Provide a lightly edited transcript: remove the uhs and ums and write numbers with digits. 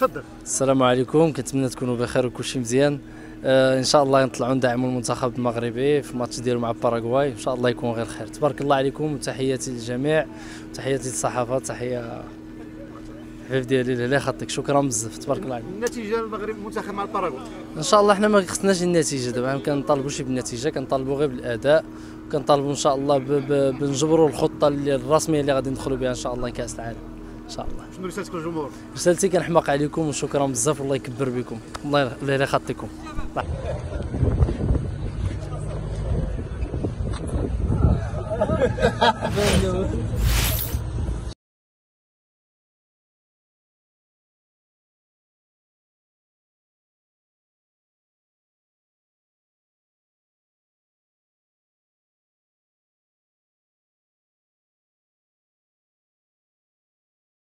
تفضل. السلام عليكم، كنتمنى تكونوا بخير وكلشي مزيان. ان شاء الله نطلعوا ندعموا المنتخب المغربي في الماتش ديالو مع باراغواي، ان شاء الله يكون غير خير. تبارك الله عليكم وتحياتي للجميع وتحياتي للصحافه. تحيه حبيب ديالي الله يخطيك، شكرا بزاف. تبارك الله عليك. النتيجه المغرب المنتخب مع الباراغواي ان شاء الله حنا ما خصناش النتيجه دابا، ما كنطالبوش بالنتيجه، كنطالبوا غير بالاداء، وكنطالبوا ان شاء الله بنجبروا الخطه الرسميه اللي غادي ندخلوا بها ان شاء الله كاس العالم ان شاء الله. شنو رسالتك للجمهور؟ رسالتي كنحماق عليكم وشكرا بزاف، والله يكبر بكم، الله يخطيكم.